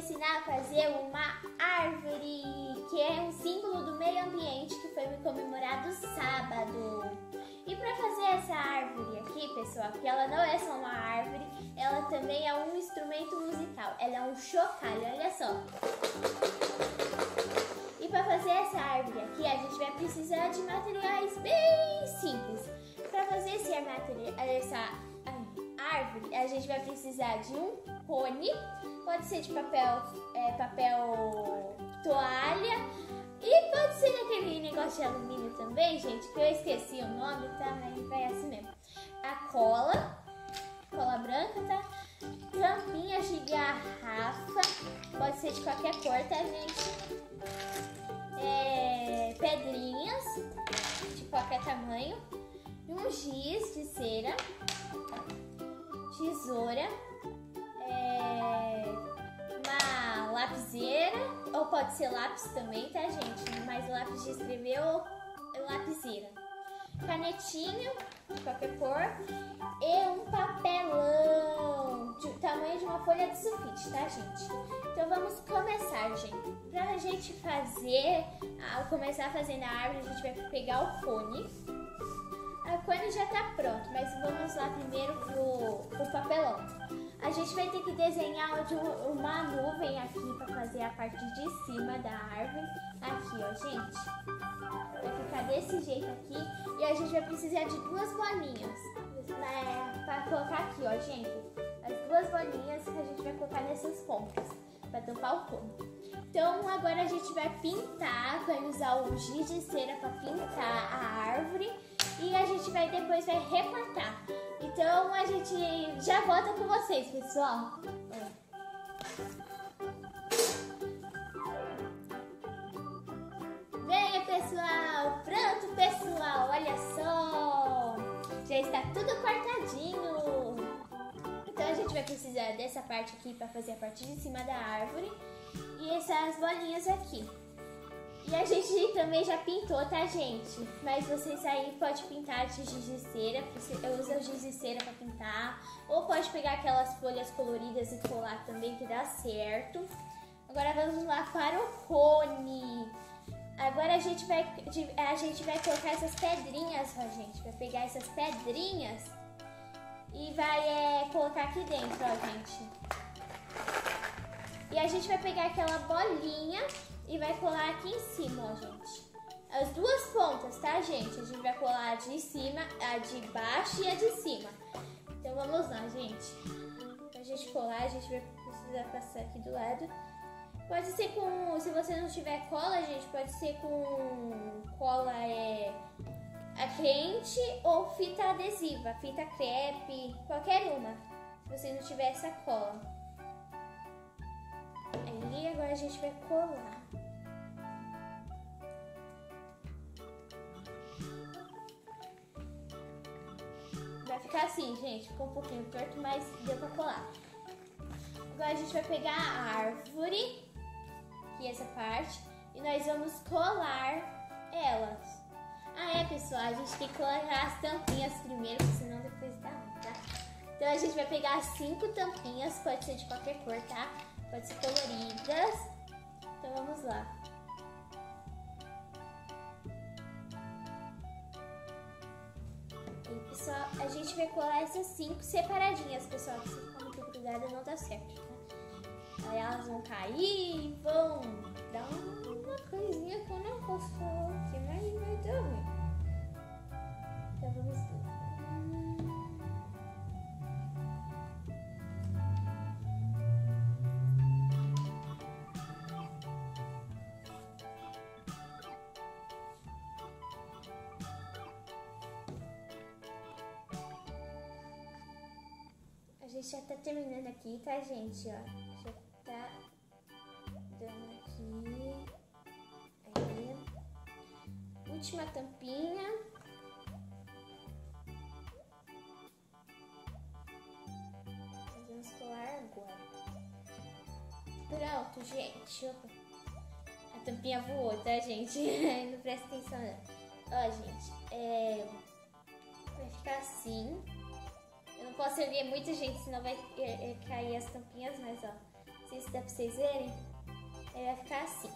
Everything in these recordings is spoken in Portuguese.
ensinar a fazer uma árvore, que é um símbolo do meio ambiente que foi comemorado sábado. E para fazer essa árvore aqui, pessoal, que ela não é só uma árvore, ela também é um instrumento musical. Ela é um chocalho, olha só. E para fazer essa árvore aqui, a gente vai precisar de materiais bem simples. Para fazer essa árvore, a gente vai precisar de um cone, pode ser de papel toalha, e pode ser daquele negócio de alumínio também, gente, que eu esqueci o nome, tá? Mas vai assim mesmo. A cola branca, tá? Tampinhas de garrafa, pode ser de qualquer cor, tá, gente? Pedrinhas de qualquer tamanho, um giz de cera, tesoura, uma lapiseira, ou pode ser lápis também, tá, gente? Mas lápis de escrever ou lapiseira. Canetinha, de qualquer cor, e um papelão, do tamanho de uma folha de sulfite, tá, gente? Então vamos começar, gente. Pra gente começar fazendo a árvore, a gente vai pegar o cone. O cone já tá pronto, mas vamos lá primeiro pro papelão. A gente vai ter que desenhar uma nuvem aqui para fazer a parte de cima da árvore. Aqui, ó, gente. Vai ficar desse jeito aqui. E a gente vai precisar de duas bolinhas para colocar aqui, ó, gente. As duas bolinhas que a gente vai colocar nessas pontas para tampar o cone. Então agora a gente vai pintar, vai usar o giz de cera para pintar a árvore. E a gente depois vai recortar. Então a gente já volta com vocês, pessoal. Venha, pessoal. Pronto, pessoal. Olha só. Já está tudo cortadinho. Então a gente vai precisar dessa parte aqui para fazer a parte de cima da árvore. E essas bolinhas aqui. E a gente também já pintou, tá, gente? Mas vocês aí podem pintar de giz de cera. Eu uso o giz de cera pra pintar. Ou pode pegar aquelas folhas coloridas e colar também, que dá certo. Agora vamos lá para o cone. Agora a gente vai colocar essas pedrinhas, ó, gente. Vai pegar essas pedrinhas e vai colocar aqui dentro, ó, gente. E a gente vai pegar aquela bolinha e vai colar aqui em cima, ó, gente. As duas pontas, tá, gente? A gente vai colar a de cima, a de baixo e a de cima. Então vamos lá, gente. Pra gente colar, a gente vai precisar passar aqui do lado. Pode ser com... Se você não tiver cola, gente, pode ser com cola quente ou fita adesiva, fita crepe, qualquer uma. Se você não tiver essa cola. Aí agora a gente vai colar. Vai ficar assim, gente. Ficou um pouquinho torto, mas deu pra colar. Agora a gente vai pegar a árvore, aqui essa parte, e nós vamos colar elas. Pessoal, a gente tem que colocar as tampinhas primeiro, porque senão depois dá ruim, tá? Então a gente vai pegar as 5 tampinhas, pode ser de qualquer cor, tá? Pode ser coloridas. Então vamos lá. E pessoal, a gente vai colar essas 5 separadinhas, pessoal. Se ficar muito grudada não dá certo, tá? Aí elas vão cair e vão dar uma coisinha que eu não posso falar aqui, mas vai dar ruim. Então vamos lá. A gente já tá terminando aqui, tá, gente? Ó, já tá dando aqui. Aí. Última tampinha. Vamos colar agora. Pronto, gente. A tampinha voou, tá, gente? Não presta atenção, não. Ó, gente, vai ficar assim. Eu não posso erguer muita, gente, senão vai cair as tampinhas, mas ó, Não sei se dá pra vocês verem. Ele vai ficar assim.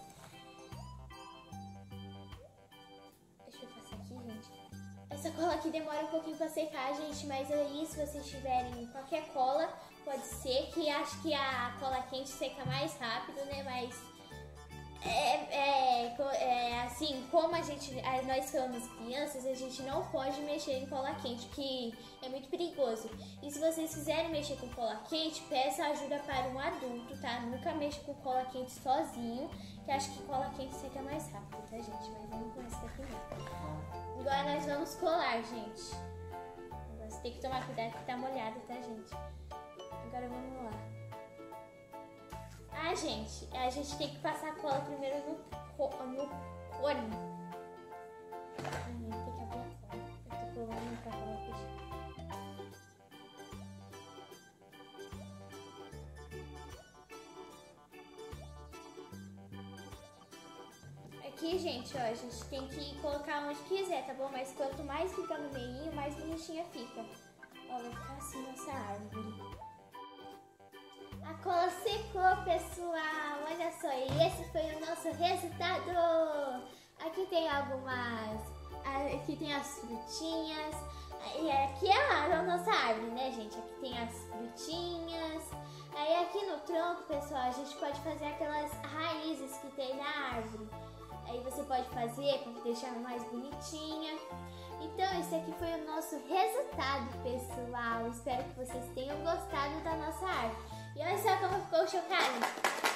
Deixa eu passar aqui, gente. Essa cola aqui demora um pouquinho pra secar, gente, mas aí se vocês tiverem qualquer cola, pode ser que acho que a cola quente seca mais rápido, né? Mas assim, como nós somos crianças, a gente não pode mexer em cola quente, que é muito perigoso. E se vocês quiserem mexer com cola quente, peça ajuda para um adulto, tá? Nunca mexa com cola quente sozinho, que acho que cola quente seca mais rápido, tá, gente? Mas eu não conheço daqui não. Agora nós vamos colar, gente. Agora você tem que tomar cuidado que tá molhado, tá, gente? Agora vamos lá. Ah, gente, a gente tem que passar a cola primeiro no cone. Ai, tem que abrir a cola. Eu tô colando pra cola fechar. Aqui, gente, ó, a gente tem que colocar onde quiser, tá bom? Mas quanto mais fica no meio, mais bonitinha fica. Ó, vai ficar assim nossa árvore. A cola secou, pessoal. Olha só, e esse foi o nosso resultado. Aqui tem algumas... Aqui tem as frutinhas. E aqui é a nossa árvore, né, gente? Aqui tem as frutinhas. Aí aqui no tronco, pessoal, a gente pode fazer aquelas raízes que tem na árvore. Aí você pode fazer para deixar mais bonitinha. Então, esse aqui foi o nosso resultado, pessoal. Espero que vocês tenham gostado da nossa árvore. E olha só como ficou chocado.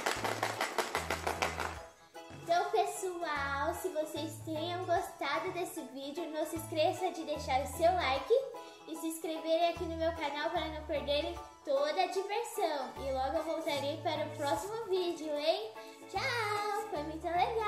Então, pessoal, se vocês tenham gostado desse vídeo, não se esqueça de deixar o seu like e se inscreverem aqui no meu canal para não perderem toda a diversão. E logo eu voltarei para o próximo vídeo, hein? Tchau! Foi muito legal!